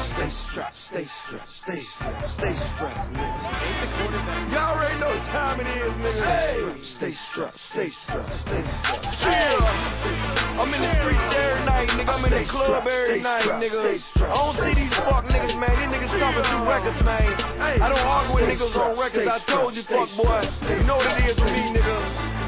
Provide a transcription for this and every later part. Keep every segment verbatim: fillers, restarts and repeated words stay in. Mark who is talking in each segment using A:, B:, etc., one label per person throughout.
A: Stay strapped, stay strapped, stay strapped, stay strapped, nigga. Y'all already know what time it is, nigga. Stay strapped, stay strapped, stay strapped. Chill. I'm in the streets every night, nigga. I'm in the club every night, nigga. I don't see these fuck niggas, man. These niggas stomping through records, man. I don't argue with niggas on records. I told you, fuck boy. You know what it is with me, nigga.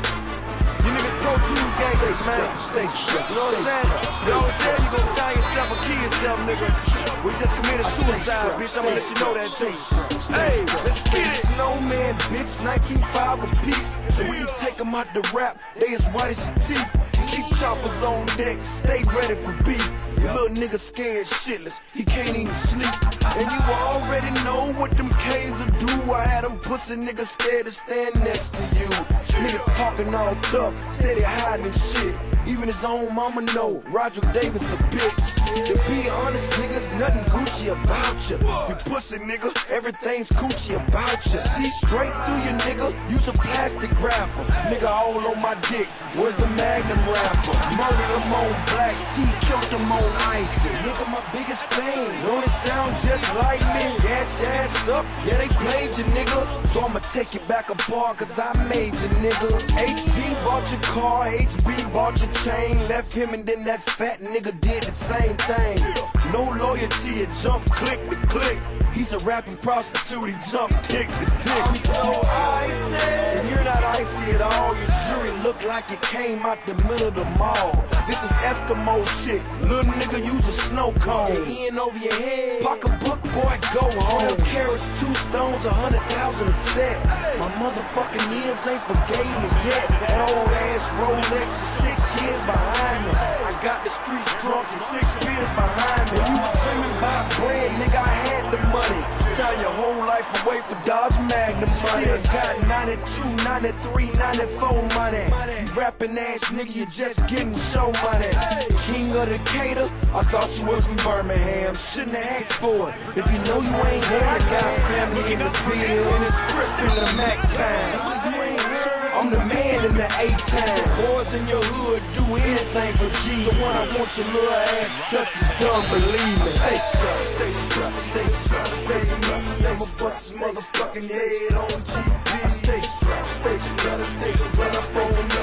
A: You niggas pro two gangsters, man. You know what I'm saying? You always say you gon' sign yourself or kill yourself, nigga. We just committed suicide, bitch. I'ma let you know that too. Hey, let's get it. Snowman, bitch, nineteen five a piece. So when you take them out the rap, they as white as your teeth. Keep choppers on deck, stay ready for beef. Your little nigga scared shitless, he can't even sleep. And you already know what them K's will do. I had them pussy niggas scared to stand next to you. Niggas talking all tough, steady hiding shit. Even his own mama know Roger Davis a bitch. To be honest, niggas, nothing Gucci about you. You pussy nigga, everything's Gucci about you. See straight through you, nigga, use a plastic rapper. Nigga all on my dick, where's the Magnum rapper? Murdered him on black tea, killed him on icy. Nigga, my biggest fan, don't it sound just like me? Gas your ass up, yeah they played you, nigga. So I'ma take it back apart, cause I made you, nigga. H B bought your car, H B bought your chain. Left him and then that fat nigga did the same thing. No loyalty, it jump click to click. He's a rapping prostitute, he jump dick to dick. I'm so icy, and you're not icy at all. Your jewelry look like it came out the middle of the mall. This is Eskimo shit, little nigga use a snow cone. In over your head, pocketbook boy go home. twelve carats, two stones, a hundred thousand a set. My motherfucking years ain't forgave me yet. That old ass Rolex is six years behind me. I got the streets drunk and six beers behind me. You was dreaming about bread, nigga, I had the money. Sell your whole life away for Dodge Magnum money. Still got ninety-two, ninety-three, ninety-four money. You rapping ass nigga, you just getting show money. King of Decatur, I thought you was from Birmingham. Shouldn't have asked for it. If you know you ain't here, I got family in the field and it's crisp in the Mac time. You ain't heard. I'm the man in the A-time. Boys in your hood do anything for G. So when I want your little ass touches, don't believe me. Stay strapped, stay strapped, stay strapped, stay strapped. Never bust his motherfucking head on G P. Stay strapped, stay strapped, stay strapped. Up on me,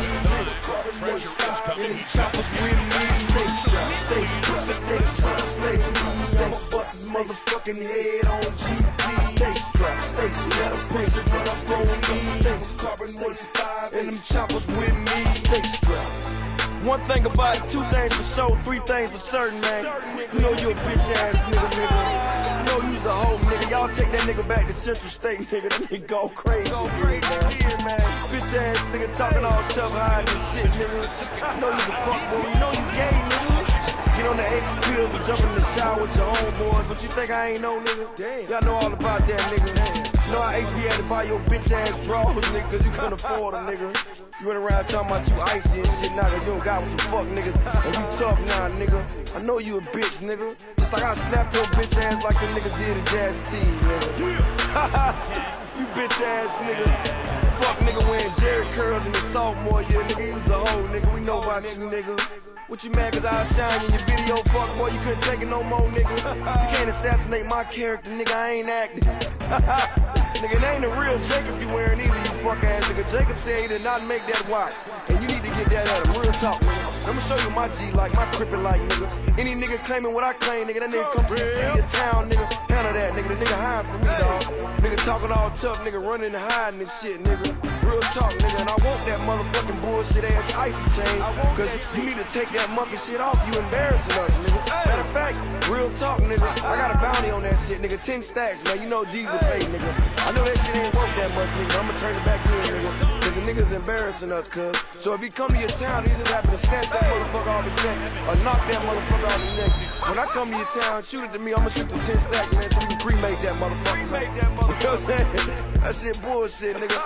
A: and these choppers with me. Stay strapped, stay strapped, stay strapped, stay strapped. Never bust his motherfucking head on G P. Stay strapped, stay strapped, stay strapped. Up on me, carbon forty-five, and them choppers with me. Stay strapped. One thing about it, two things for sure, three things for certain, man. You know you a bitch ass nigga, nigga. You know you's a hoe, nigga. Y'all take that nigga back to Central State, nigga. That nigga go crazy. Go crazy, yeah, man. Bitch ass nigga talking all tough, hiding and shit, nigga. I know you's a fuck boy. You know you gay, nigga. Get on the X pills and jump in the shower with your homeboys. But you think I ain't know, nigga? Damn. Y'all know all about that, nigga. You know how H B had to buy your bitch ass drawers, nigga, cause you couldn't afford them, nigga. You run around talking about you icy and shit now, cause you don't got with some fuck niggas. And you tough now, nigga. I know you a bitch, nigga. Just like I slapped your bitch ass like the niggas did in Jazzy T's, nigga. You bitch ass nigga. Fuck nigga wearing Jerry curls in his sophomore year, nigga. You was a hoe, nigga. We know about you, nigga. What you mad cause I shine in your video, fuck boy, you couldn't take it no more, nigga. You can't assassinate my character, nigga, I ain't acting. Nigga, it ain't a real Jacob you wearing either, you fuck ass nigga. Jacob said he did not make that watch, and you need to get that at him, real talk, nigga. Let me show you my G like, my crippin' like, nigga. Any nigga claiming what I claim, nigga, that nigga come from the city or town, nigga. Handle that, nigga, the nigga hiding from me, dog. Nigga talking all tough, nigga, running and hiding and shit, nigga. Real talk, nigga, and I want that motherfucking bullshit ass icy chain, cause you need to take that monkey shit off, you embarrassing us, nigga. Matter of fact, real talk, nigga, I got a bounty on that shit, nigga, ten stacks, man, you know Jesus paid, nigga. I know that shit ain't worth that much, nigga, I'ma turn it back in, nigga, cause the nigga's embarrassing us, cuz. So if he come to your town, he just happen to snatch that motherfucker off his neck, or knock that motherfucker off his neck. When I come to your town, shoot it to me, I'ma shoot the ten stacks, man, so we can cremate that motherfucker. Cremate that motherfucker. You know what I'm saying? That shit bullshit, nigga.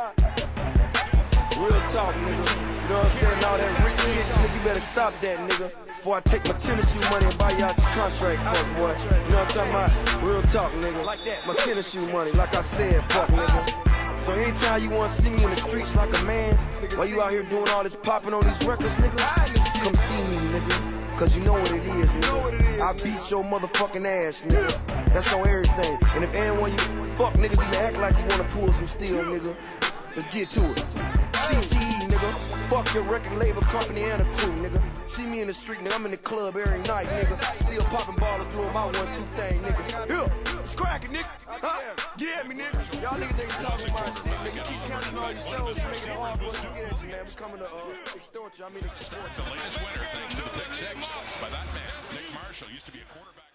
A: Real talk, nigga. You know what I'm saying? All that rich shit, nigga, you better stop that, nigga. Before I take my tennis shoe money and buy you out your contract, fuck boy. You know what I'm talking about? Real talk, nigga. Like that. My tennis shoe money, like I said, fuck, nigga. So anytime you wanna see me in the streets like a man, while you out here doing all this popping on these records, nigga, come see me, nigga. Cause you know what it is, nigga. I beat your motherfucking ass, nigga. That's on everything. And if anyone you fuck niggas even act like you wanna pull some steel, nigga, let's get to it. C T E, nigga. Fuck your record label company and a crew, nigga. See me in the street, nigga. I'm in the club every night, nigga. Still popping ballin' doing my one two thing, nigga. Here, it's cracking, nigga. Huh? Get at me, nigga. Y'all niggas ain't talking my shit, nigga. Keep counting all your shows, making it hard for us to get at you, man. We coming to uh, extort you. I mean, extort you.
B: The latest winner, thanks to the pick six by that man, Nick Marshall, used to be a quarterback.